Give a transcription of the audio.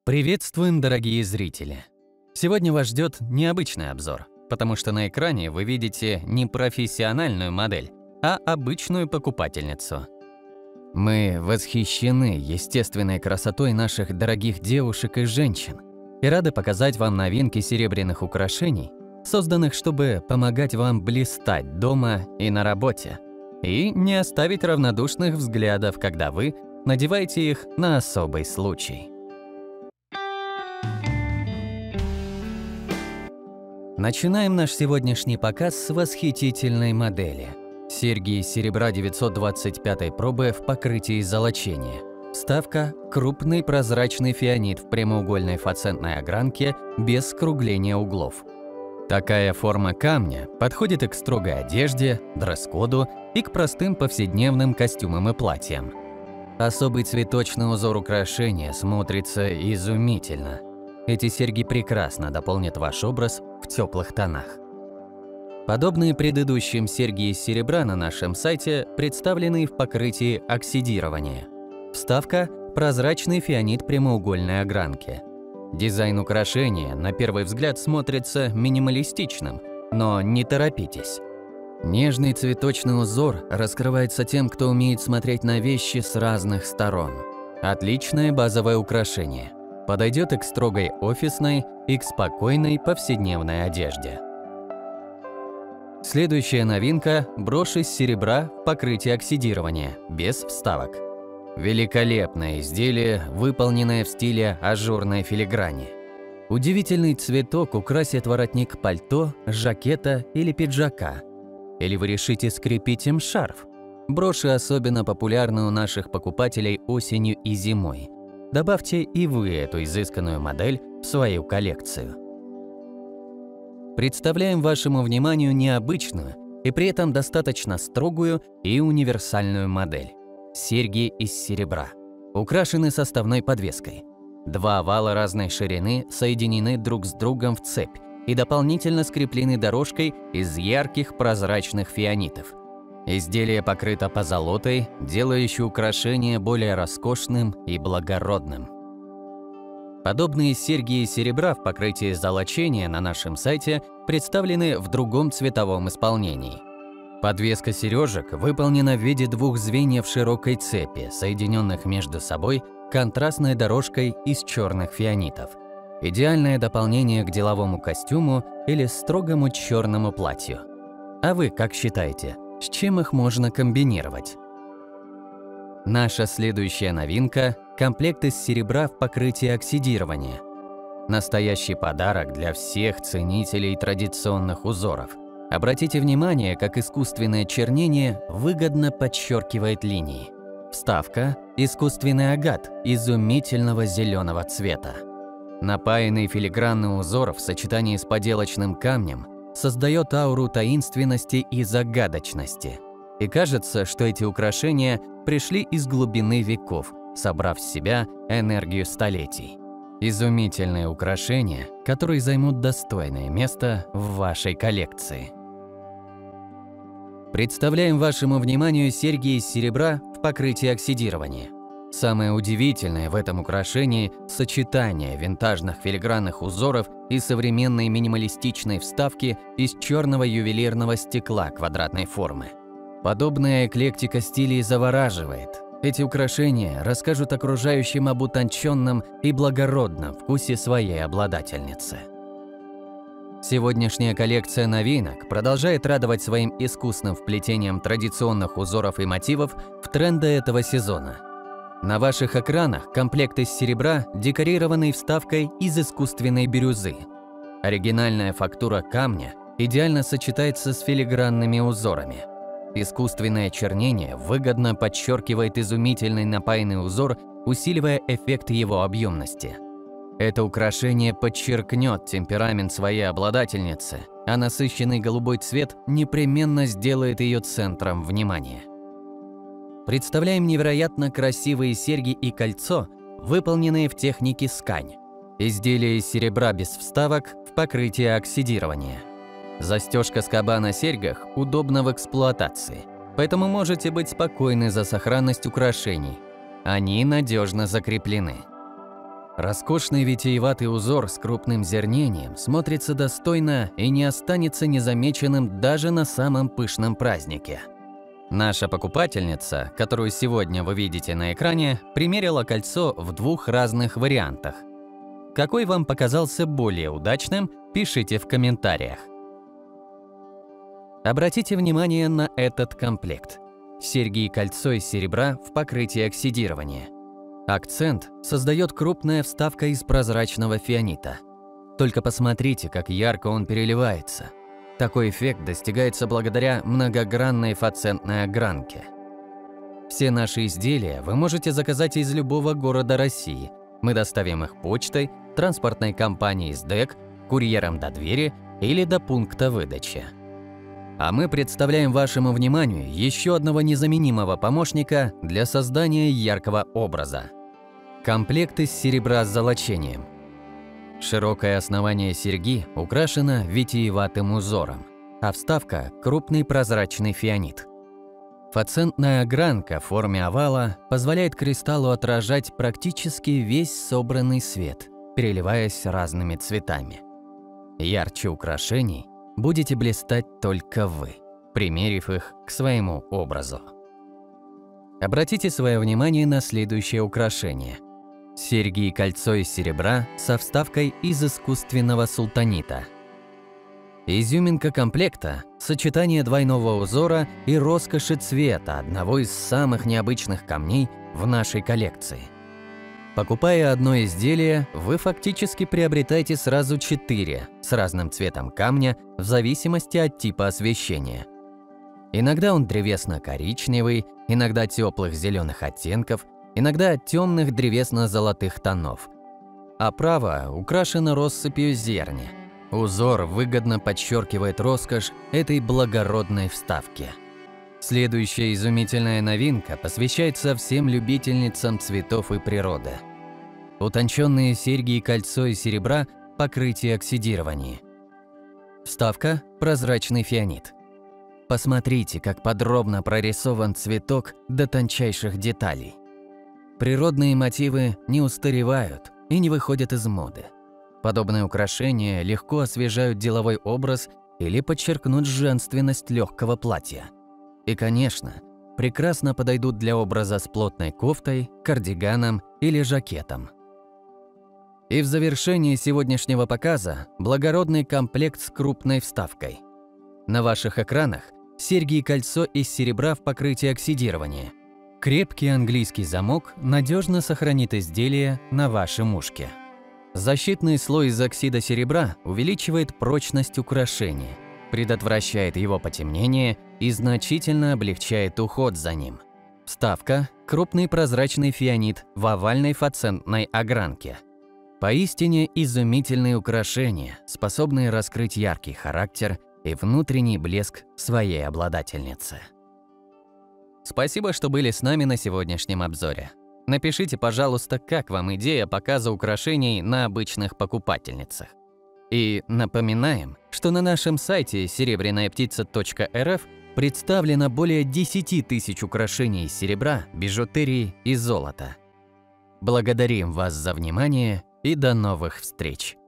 Приветствуем, дорогие зрители! Сегодня вас ждет необычный обзор, потому что на экране вы видите не профессиональную модель, а обычную покупательницу. Мы восхищены естественной красотой наших дорогих девушек и женщин и рады показать вам новинки серебряных украшений, созданных, чтобы помогать вам блистать дома и на работе, и не оставить равнодушных взглядов, когда вы надеваете их на особый случай. Начинаем наш сегодняшний показ с восхитительной модели. Серьги из серебра 925 пробы в покрытии золочения. Вставка – крупный прозрачный фианит в прямоугольной фацетной огранке без скругления углов. Такая форма камня подходит и к строгой одежде, дресс-коду, и к простым повседневным костюмам и платьям. Особый цветочный узор украшения смотрится изумительно. Эти серьги прекрасно дополнят ваш образ в теплых тонах. Подобные предыдущим серьги из серебра на нашем сайте представлены в покрытии оксидирования. Вставка – прозрачный фианит прямоугольной огранки. Дизайн украшения на первый взгляд смотрится минималистичным, но не торопитесь. Нежный цветочный узор раскрывается тем, кто умеет смотреть на вещи с разных сторон. Отличное базовое украшение. Подойдет и к строгой офисной, и к спокойной повседневной одежде. Следующая новинка – брошь из серебра в покрытии оксидирования, без вставок. Великолепное изделие, выполненное в стиле ажурной филиграни. Удивительный цветок украсит воротник пальто, жакета или пиджака. Или вы решите скрепить им шарф. Броши особенно популярны у наших покупателей осенью и зимой. Добавьте и вы эту изысканную модель в свою коллекцию. Представляем вашему вниманию необычную и при этом достаточно строгую и универсальную модель. Серьги из серебра. Украшены составной подвеской. Два овала разной ширины соединены друг с другом в цепь и дополнительно скреплены дорожкой из ярких прозрачных фианитов. Изделие покрыто позолотой, делающей украшение более роскошным и благородным. Подобные серьги из серебра в покрытии золочения на нашем сайте представлены в другом цветовом исполнении. Подвеска сережек выполнена в виде двух звеньев широкой цепи, соединенных между собой контрастной дорожкой из черных фианитов. Идеальное дополнение к деловому костюму или строгому черному платью. А вы как считаете, с чем их можно комбинировать? Наша следующая новинка – комплект из серебра в покрытии оксидирования. Настоящий подарок для всех ценителей традиционных узоров. Обратите внимание, как искусственное чернение выгодно подчеркивает линии. Вставка – искусственный агат изумительного зеленого цвета. Напаянный филигранный узор в сочетании с поделочным камнем создает ауру таинственности и загадочности. И кажется, что эти украшения пришли из глубины веков, собрав в себя энергию столетий. Изумительные украшения, которые займут достойное место в вашей коллекции. Представляем вашему вниманию серьги из серебра в покрытии оксидирования. Самое удивительное в этом украшении – сочетание винтажных филигранных узоров и современной минималистичной вставки из черного ювелирного стекла квадратной формы. Подобная эклектика стилей завораживает. Эти украшения расскажут окружающим об утонченном и благородном вкусе своей обладательницы. Сегодняшняя коллекция новинок продолжает радовать своим искусным вплетением традиционных узоров и мотивов в тренды этого сезона. На ваших экранах комплект из серебра, декорированный вставкой из искусственной бирюзы. Оригинальная фактура камня идеально сочетается с филигранными узорами. Искусственное чернение выгодно подчеркивает изумительный напаянный узор, усиливая эффект его объемности. Это украшение подчеркнет темперамент своей обладательницы, а насыщенный голубой цвет непременно сделает ее центром внимания. Представляем невероятно красивые серьги и кольцо, выполненные в технике скань. Изделие из серебра без вставок в покрытии оксидирования. Застежка скоба на серьгах удобна в эксплуатации, поэтому можете быть спокойны за сохранность украшений. Они надежно закреплены. Роскошный витиеватый узор с крупным зернением смотрится достойно и не останется незамеченным даже на самом пышном празднике. Наша покупательница, которую сегодня вы видите на экране, примерила кольцо в 2 разных вариантах. Какой вам показался более удачным, пишите в комментариях. Обратите внимание на этот комплект. Серьги и кольцо из серебра в покрытии оксидирования. Акцент создает крупная вставка из прозрачного фианита. Только посмотрите, как ярко он переливается. Такой эффект достигается благодаря многогранной фацентной огранке. Все наши изделия вы можете заказать из любого города России. Мы доставим их почтой, транспортной компанией СДЭК, курьером до двери или до пункта выдачи. А мы представляем вашему вниманию еще одного незаменимого помощника для создания яркого образа. Комплект из серебра с золочением. Широкое основание серьги украшено витиеватым узором, а вставка – крупный прозрачный фианит. Фацентная огранка в форме овала позволяет кристаллу отражать практически весь собранный свет, переливаясь разными цветами. Ярче украшений будете блистать только вы, примерив их к своему образу. Обратите свое внимание на следующее украшение. Серьги и кольцо из серебра со вставкой из искусственного султанита. Изюминка комплекта – сочетание двойного узора и роскоши цвета одного из самых необычных камней в нашей коллекции. Покупая одно изделие, вы фактически приобретаете сразу 4 с разным цветом камня в зависимости от типа освещения. Иногда он древесно-коричневый, иногда теплых зеленых оттенков, иногда темных древесно-золотых тонов. Оправа украшена россыпью зерни. Узор выгодно подчеркивает роскошь этой благородной вставки. Следующая изумительная новинка посвящается всем любительницам цветов и природы. Утонченные серьги и кольцо из серебра – покрытие оксидирования. Вставка – прозрачный фианит. Посмотрите, как подробно прорисован цветок до тончайших деталей. Природные мотивы не устаревают и не выходят из моды. Подобные украшения легко освежают деловой образ или подчеркнут женственность легкого платья. И, конечно, прекрасно подойдут для образа с плотной кофтой, кардиганом или жакетом. И в завершении сегодняшнего показа благородный комплект с крупной вставкой. На ваших экранах серьги и кольцо из серебра в покрытии оксидирования. Крепкий английский замок надежно сохранит изделие на вашем ушке. Защитный слой из оксида серебра увеличивает прочность украшения, предотвращает его потемнение и значительно облегчает уход за ним. Вставка – крупный прозрачный фианит в овальной фацентной огранке. Поистине изумительные украшения, способные раскрыть яркий характер и внутренний блеск своей обладательницы. Спасибо, что были с нами на сегодняшнем обзоре. Напишите, пожалуйста, как вам идея показа украшений на обычных покупательницах. И напоминаем, что на нашем сайте серебрянаяптица.рф представлено более 10 тысяч украшений из серебра, бижутерии и золота. Благодарим вас за внимание и до новых встреч!